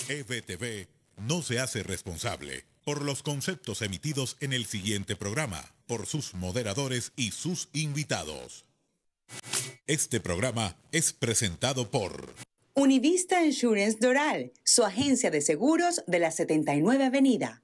EBTV no se hace responsable por los conceptos emitidos en el siguiente programa, por sus moderadores y sus invitados. Este programa es presentado por Univista Insurance Doral, su agencia de seguros de la 79 Avenida.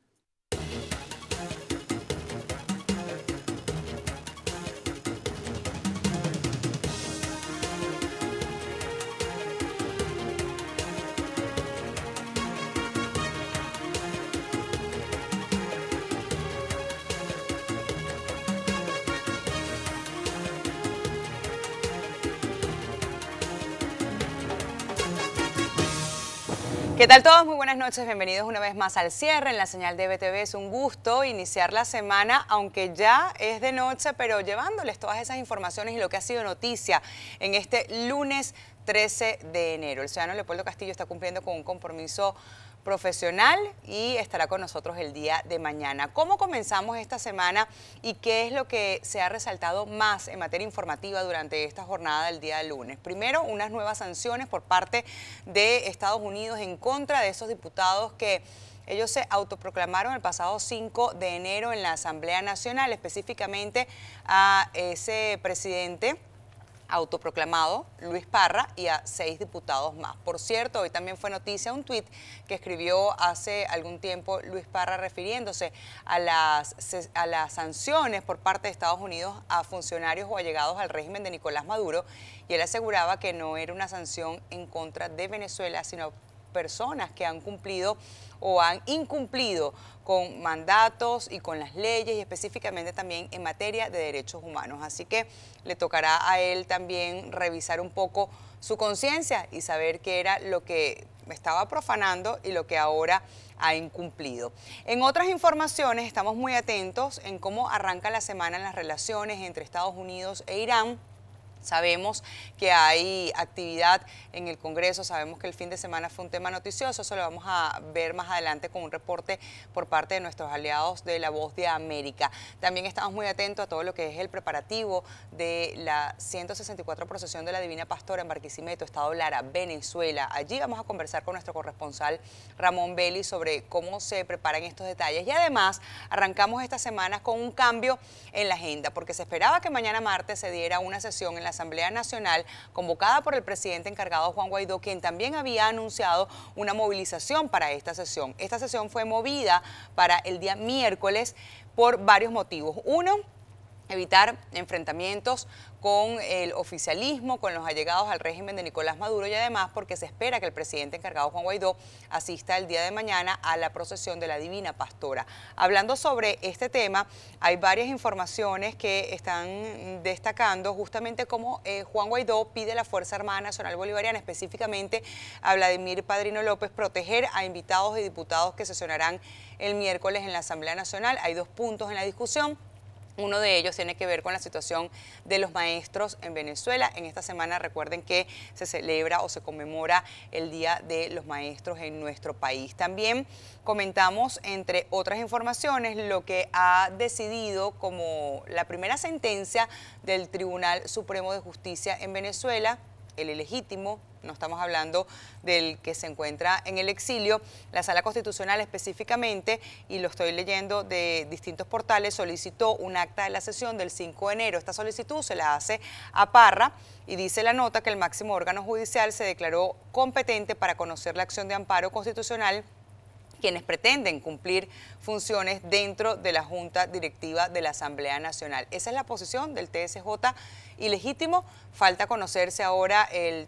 ¿Qué tal todos? Muy buenas noches, bienvenidos una vez más al cierre en la señal de EBTV. Es un gusto iniciar la semana, aunque ya es de noche, pero llevándoles todas esas informaciones y lo que ha sido noticia en este lunes 13 de enero. El ciudadano Leopoldo Castillo está cumpliendo con un compromiso profesional y estará con nosotros el día de mañana. ¿Cómo comenzamos esta semana y qué es lo que se ha resaltado más en materia informativa durante esta jornada del día de lunes? Primero, unas nuevas sanciones por parte de Estados Unidos en contra de esos diputados que ellos se autoproclamaron el pasado 5 de enero en la Asamblea Nacional, específicamente a ese presidente autoproclamado, Luis Parra, y a 6 diputados más. Por cierto, hoy también fue noticia un tuit que escribió hace algún tiempo Luis Parra refiriéndose a las sanciones por parte de Estados Unidos a funcionarios o allegados al régimen de Nicolás Maduro, y él aseguraba que no era una sanción en contra de Venezuela, sino personas que han cumplido o han incumplido con mandatos y con las leyes, y específicamente también en materia de derechos humanos. Así que le tocará a él también revisar un poco su conciencia y saber qué era lo que estaba profanando y lo que ahora ha incumplido. En otras informaciones estamos muy atentos en cómo arranca la semana en las relaciones entre Estados Unidos e Irán. Sabemos que hay actividad en el Congreso, sabemos que el fin de semana fue un tema noticioso, eso lo vamos a ver más adelante con un reporte por parte de nuestros aliados de La Voz de América. También estamos muy atentos a todo lo que es el preparativo de la 164 procesión de la Divina Pastora en Barquisimeto, Estado Lara, Venezuela. Allí vamos a conversar con nuestro corresponsal Ramón Belli sobre cómo se preparan estos detalles. Y además arrancamos esta semana con un cambio en la agenda, porque se esperaba que mañana martes se diera una sesión en la Asamblea Nacional convocada por el presidente encargado Juan Guaidó, quien también había anunciado una movilización para esta sesión. Esta sesión fue movida para el día miércoles por varios motivos. Uno, evitar enfrentamientos con el oficialismo, con los allegados al régimen de Nicolás Maduro, y además porque se espera que el presidente encargado Juan Guaidó asista el día de mañana a la procesión de la Divina Pastora. Hablando sobre este tema, hay varias informaciones que están destacando justamente cómo Juan Guaidó pide a la Fuerza Armada Nacional Bolivariana, específicamente a Vladimir Padrino López, proteger a invitados y diputados que sesionarán el miércoles en la Asamblea Nacional. Hay 2 puntos en la discusión. Uno de ellos tiene que ver con la situación de los maestros en Venezuela. En esta semana recuerden que se celebra o se conmemora el Día de los Maestros en nuestro país. También comentamos, entre otras informaciones, lo que ha decidido como la primera sentencia del Tribunal Supremo de Justicia en Venezuela, el ilegítimo. No estamos hablando del que se encuentra en el exilio. La Sala Constitucional específicamente, y lo estoy leyendo de distintos portales, solicitó un acta de la sesión del 5 de enero. Esta solicitud se la hace a Parra y dice la nota que el máximo órgano judicial se declaró competente para conocer la acción de amparo constitucional quienes pretenden cumplir funciones dentro de la Junta Directiva de la Asamblea Nacional. Esa es la posición del TSJ ilegítimo. Falta conocerse ahora el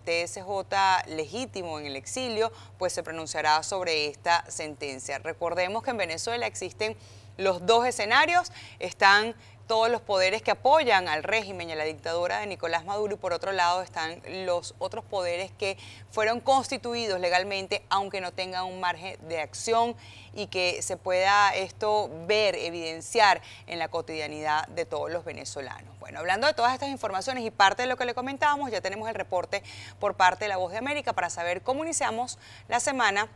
TSJ legítimo en el exilio, pues se pronunciará sobre esta sentencia. Recordemos que en Venezuela existen los 2 escenarios, están todos los poderes que apoyan al régimen y a la dictadura de Nicolás Maduro, y por otro lado están los otros poderes que fueron constituidos legalmente, aunque no tengan un margen de acción, y que se pueda esto ver, evidenciar en la cotidianidad de todos los venezolanos. Bueno, hablando de todas estas informaciones y parte de lo que le comentábamos, ya tenemos el reporte por parte de La Voz de América para saber cómo iniciamos la semana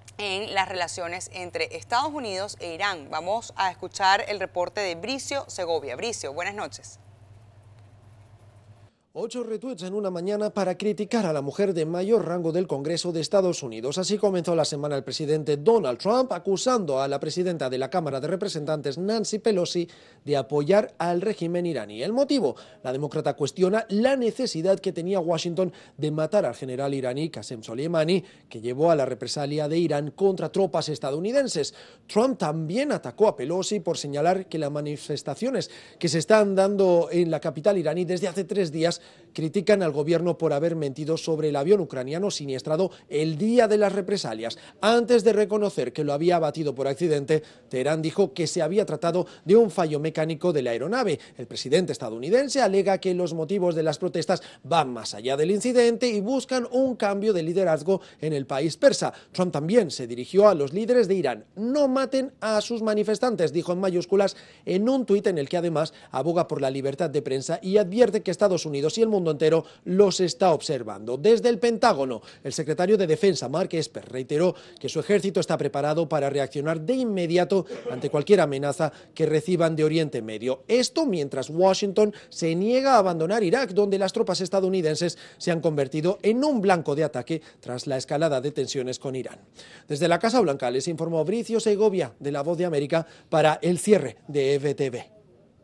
en las relaciones entre Estados Unidos e Irán. Vamos a escuchar el reporte de Bricio Segovia. Bricio, buenas noches. 8 retweets en una mañana para criticar a la mujer de mayor rango del Congreso de Estados Unidos. Así comenzó la semana el presidente Donald Trump acusando a la presidenta de la Cámara de Representantes, Nancy Pelosi, de apoyar al régimen iraní. El motivo: la demócrata cuestiona la necesidad que tenía Washington de matar al general iraní Qasem Soleimani, que llevó a la represalia de Irán contra tropas estadounidenses. Trump también atacó a Pelosi por señalar que las manifestaciones que se están dando en la capital iraní desde hace 3 días critican al gobierno por haber mentido sobre el avión ucraniano siniestrado el día de las represalias. Antes de reconocer que lo había abatido por accidente, Teherán dijo que se había tratado de un fallo mecánico de la aeronave. El presidente estadounidense alega que los motivos de las protestas van más allá del incidente y buscan un cambio de liderazgo en el país persa. Trump también se dirigió a los líderes de Irán. No maten a sus manifestantes, dijo en mayúsculas en un tuit en el que además aboga por la libertad de prensa y advierte que Estados Unidos y el mundo entero los está observando. Desde el Pentágono, el secretario de Defensa, Mark Esper, reiteró que su ejército está preparado para reaccionar de inmediato ante cualquier amenaza que reciban de Oriente Medio. Esto mientras Washington se niega a abandonar Irak, donde las tropas estadounidenses se han convertido en un blanco de ataque tras la escalada de tensiones con Irán. Desde la Casa Blanca les informó Bricio Segovia, de La Voz de América, para el cierre de EBTV.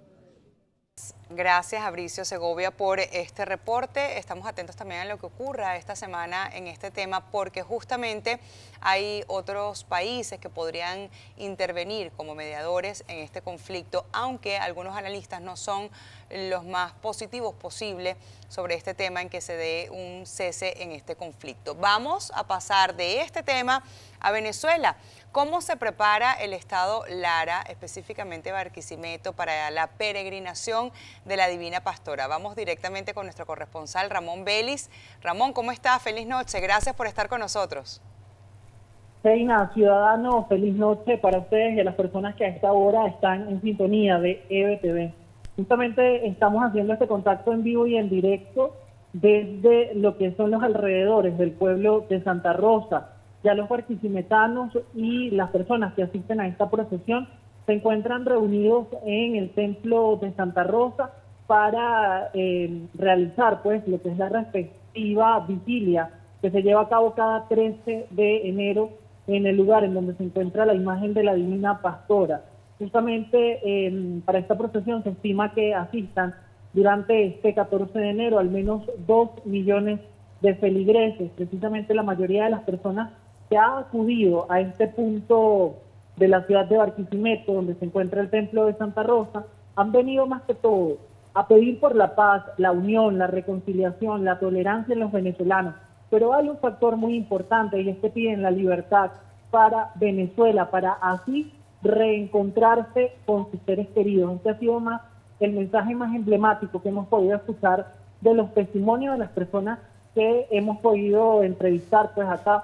Gracias, Bricio Segovia, por este reporte. Estamos atentos también a lo que ocurra esta semana en este tema, porque justamente hay otros países que podrían intervenir como mediadores en este conflicto, aunque algunos analistas no son los más positivos posible sobre este tema en que se dé un cese en este conflicto. Vamos a pasar de este tema a Venezuela. ¿Cómo se prepara el estado Lara, específicamente Barquisimeto, para la peregrinación de la Divina Pastora? Vamos directamente con nuestro corresponsal Ramón Vélez. Ramón, ¿cómo está? Feliz noche. Gracias por estar con nosotros. Reina, ciudadano, feliz noche para ustedes y a las personas que a esta hora están en sintonía de EBTV. Justamente estamos haciendo este contacto en vivo y en directo desde lo que son los alrededores del pueblo de Santa Rosa. Ya los barquisimetanos y las personas que asisten a esta procesión se encuentran reunidos en el templo de Santa Rosa para realizar pues lo que es la respectiva vigilia que se lleva a cabo cada 13 de enero en el lugar en donde se encuentra la imagen de la Divina Pastora. Justamente para esta procesión se estima que asistan durante este 14 de enero al menos 2 millones de feligreses. Precisamente la mayoría de las personas que ha acudido a este punto de la ciudad de Barquisimeto, donde se encuentra el templo de Santa Rosa, han venido más que todo a pedir por la paz, la unión, la reconciliación, la tolerancia en los venezolanos. Pero hay un factor muy importante y es que piden la libertad para Venezuela, para así reencontrarse con sus seres queridos. Este ha sido más el mensaje más emblemático que hemos podido escuchar de los testimonios de las personas que hemos podido entrevistar pues acá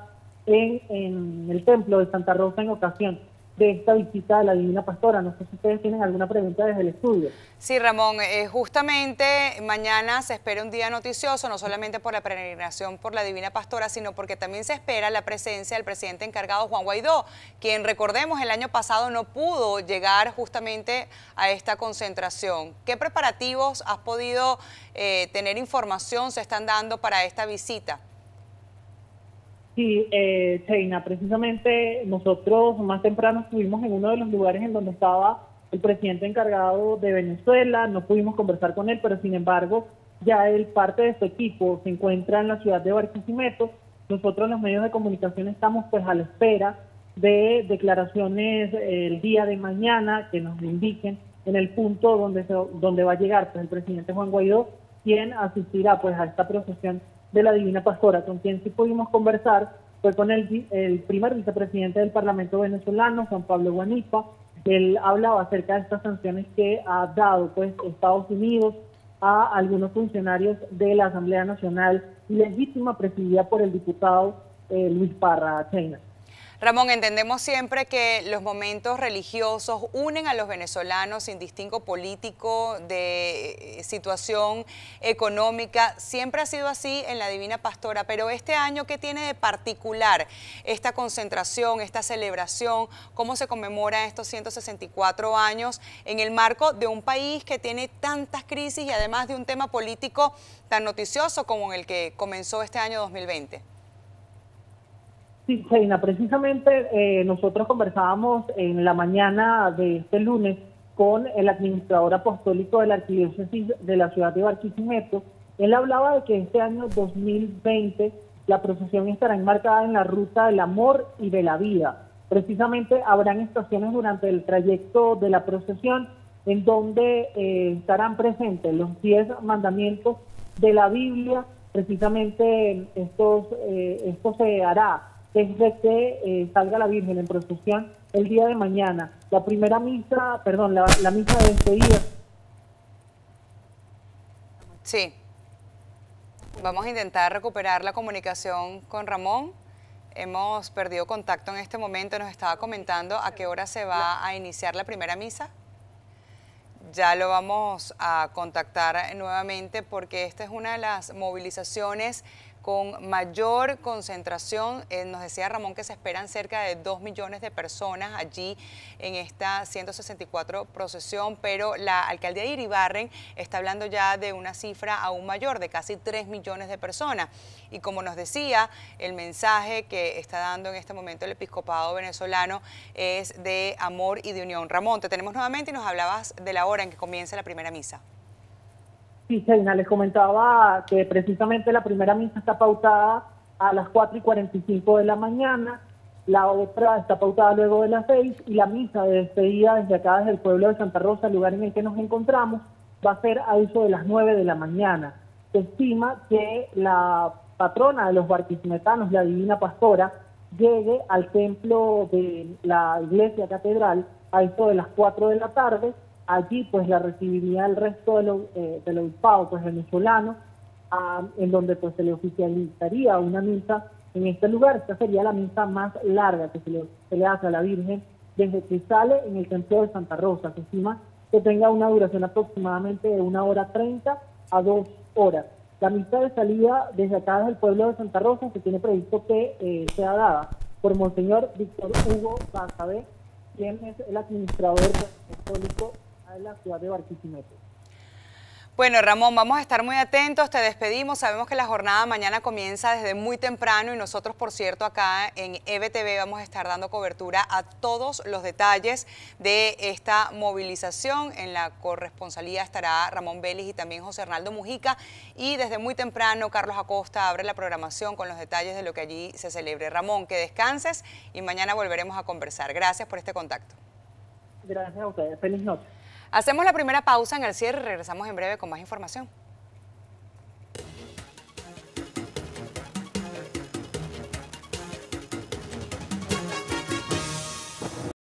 en el templo de Santa Rosa en ocasión de esta visita de la Divina Pastora. No sé si ustedes tienen alguna pregunta desde el estudio. Sí, Ramón, justamente mañana se espera un día noticioso, no solamente por la peregrinación por la Divina Pastora, sino porque también se espera la presencia del presidente encargado Juan Guaidó, quien, recordemos, el año pasado no pudo llegar justamente a esta concentración. ¿Qué preparativos has podido tener información, se están dando para esta visita? Sí, Cheina, precisamente nosotros más temprano estuvimos en uno de los lugares en donde estaba el presidente encargado de Venezuela, no pudimos conversar con él, pero sin embargo ya él, parte de su equipo, se encuentra en la ciudad de Barquisimeto. Nosotros los medios de comunicación estamos pues a la espera de declaraciones el día de mañana que nos indiquen en el punto donde va a llegar pues el presidente Juan Guaidó, quien asistirá pues a esta procesión de la Divina Pastora. Con quien sí pudimos conversar fue con el primer vicepresidente del Parlamento venezolano, Juan Pablo Guanipa. Él hablaba acerca de estas sanciones que ha dado pues Estados Unidos a algunos funcionarios de la Asamblea Nacional Legítima, presidida por el diputado Luis Parra. Cheina. Ramón, entendemos siempre que los momentos religiosos unen a los venezolanos sin distingo político, de situación económica. Siempre ha sido así en la Divina Pastora, pero este año, ¿qué tiene de particular esta concentración, esta celebración? ¿Cómo se conmemora estos 164 años en el marco de un país que tiene tantas crisis y además de un tema político tan noticioso como el que comenzó este año 2020? Sí, Sheina, precisamente nosotros conversábamos en la mañana de este lunes con el administrador apostólico de la Arquidiócesis de la ciudad de Barquisimeto. Él hablaba de que este año 2020 la procesión estará enmarcada en la ruta del amor y de la vida. Precisamente habrán estaciones durante el trayecto de la procesión en donde estarán presentes los 10 mandamientos de la Biblia. Precisamente esto se hará desde que salga la Virgen en procesión el día de mañana. La primera misa, perdón, la misa de despedida. Sí. Vamos a intentar recuperar la comunicación con Ramón. Hemos perdido contacto en este momento. Nos estaba comentando a qué hora se va a iniciar la primera misa. Ya lo vamos a contactar nuevamente porque esta es una de las movilizaciones con mayor concentración. Nos decía Ramón que se esperan cerca de 2 millones de personas allí en esta 164 procesión, pero la alcaldía de Iribarren está hablando ya de una cifra aún mayor, de casi 3 millones de personas. Y como nos decía, el mensaje que está dando en este momento el episcopado venezolano es de amor y de unión. Ramón, te tenemos nuevamente y nos hablabas de la hora en que comienza la primera misa. Sí, Sheina, les comentaba que precisamente la primera misa está pautada a las 4:45 de la mañana, la otra está pautada luego de las 6 y la misa de despedida desde acá, desde el pueblo de Santa Rosa, el lugar en el que nos encontramos, va a ser a eso de las 9 de la mañana. Se estima que la patrona de los barquisimetanos, la Divina Pastora, llegue al templo de la iglesia catedral a eso de las 4 de la tarde. Allí pues la recibiría el resto del obispado pues venezolano, en donde pues se le oficializaría una misa en este lugar. Esta sería la misa más larga que se le hace a la Virgen desde que sale en el templo de Santa Rosa. Se estima que tenga una duración aproximadamente de 1:30 a 2 horas. La misa de salida desde acá, desde el pueblo de Santa Rosa, se tiene previsto que sea dada por Monseñor Víctor Hugo Basabe, quien es el administrador apostólico de la ciudad de Barquisimeto. Bueno, Ramón, vamos a estar muy atentos, te despedimos. Sabemos que la jornada mañana comienza desde muy temprano y nosotros, por cierto, acá en EBTV vamos a estar dando cobertura a todos los detalles de esta movilización. En la corresponsalía estará Ramón Vélez y también José Arnaldo Mujica. Y desde muy temprano, Carlos Acosta abre la programación con los detalles de lo que allí se celebre. Ramón, que descanses y mañana volveremos a conversar. Gracias por este contacto. Gracias a ustedes. Feliz noche. Hacemos la primera pausa en el cierre y regresamos en breve con más información.